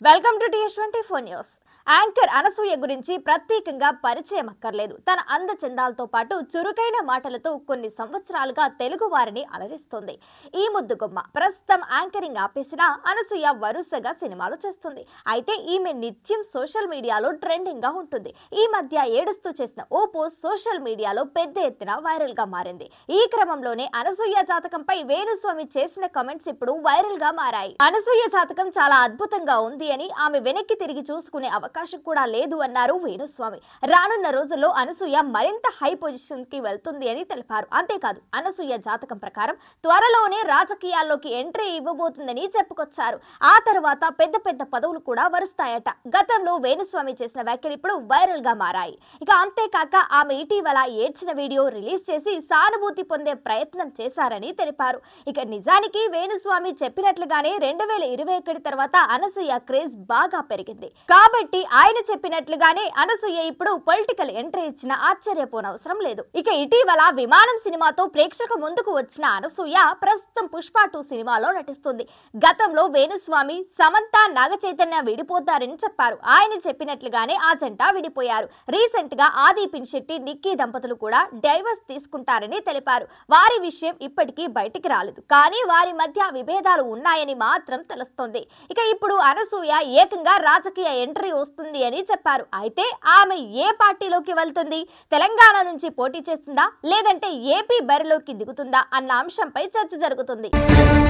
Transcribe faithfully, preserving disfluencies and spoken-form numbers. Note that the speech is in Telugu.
Welcome to TS twenty four news. Anchor Anasuya గురించి ప్రత్యేకంగా పరిచయం అక్కర్లేదు. తన అందచందాలతో పాటు చురుకైన మాటలతో కొన్ని సంవత్సరాలుగా తెలుగు వారిని అలరిస్తోంది. ఈ ముద్దుగుమ్మ ప్రస్తుతం యాంకరింగ్ ఆపేసిన అనసూయ వరుసగా సినిమాలు చేస్తుంది. అయితే ఈమె నిత్యం సోషల్ మీడియాలో ట్రెండింగ్ గా ఉంటుంది. ఈ మధ్య ఏడుస్తూ చేసిన ఓ పోస్ట్ సోషల్ మీడియాలో పెద్ద ఎత్తున వైరల్ గా మారింది. ఈ క్రమంలోనే అనసూయ జాతకంపై వేణుస్వామి చేసిన కామెంట్స్ ఇప్పుడు వైరల్ గా మారాయి. అనసూయ జాతకం చాలా అద్భుతంగా ఉంది అని, ఆమె వెనక్కి తిరిగి చూసుకునే అవకాశం కూడా లేదు అన్నారు వేణుస్వామి. రానున్న రోజుల్లో అనసూయ మరింత హై పొజిషన్ కి వెళ్తుంది అని తెలిపారు. అంతేకాదు, అనసూయ జాతకం ప్రకారం త్వరలోనే రాజకీయాల్లోకి ఎంట్రీ ఇవ్వబోతుందని చెప్పుకొచ్చారు. ఆ తర్వాత పెద్ద పెద్ద పదవులు కూడా వరుస్తాయట. గతంలో వేణుస్వామి చేసిన వ్యాఖ్యలు ఇప్పుడు వైరల్ గా మారాయి. ఇక అంతేకాక ఆమె ఇటీవల ఏడ్చిన వీడియో రిలీజ్ చేసి సానుభూతి పొందే ప్రయత్నం చేశారని తెలిపారు. ఇక నిజానికి వేణుస్వామి చెప్పినట్లుగానే రెండు వేల ఇరవై ఒకటి తర్వాత అనసూయ క్రేజ్ బాగా పెరిగింది. కాబట్టి ఆయన చెప్పినట్లుగానే అనసూయ ఇప్పుడు పొలిటికల్ ఎంట్రీ ఇచ్చిన ఆశ్చర్యపోనవసరం లేదు. ఇక ఇటీవల విమానం సినిమాతో ప్రేక్షక ముందుకు వచ్చిన అనసూయ ప్రస్తుతం పుష్ప టూ సినిమాలో నటిస్తుంది. గతంలో వేణుస్వామి సమంత నాగ చైతన్య విడిపోతారని చెప్పారు. ఆయన చెప్పినట్లుగానే ఆ జంట విడిపోయారు. రీసెంట్ గా ఆది పినిశెట్టి నిక్కీ దంపతులు కూడా డైవర్స్ తీసుకుంటారని తెలిపారు. వారి విషయం ఇప్పటికీ బయటికి రాలేదు, కానీ వారి మధ్య విభేదాలు ఉన్నాయని మాత్రం తెలుస్తోంది. ఇక ఇప్పుడు అనసూయ ఏకంగా రాజకీయ ఎంట్రీ వస్తుంది అని చెప్పారు. అయితే ఆమె ఏ పార్టీలోకి వెళ్తుంది, తెలంగాణ నుంచి పోటీ చేస్తుందా లేదంటే ఏపీ బరిలోకి దిగుతుందా అన్న అంశంపై చర్చ జరుగుతుంది.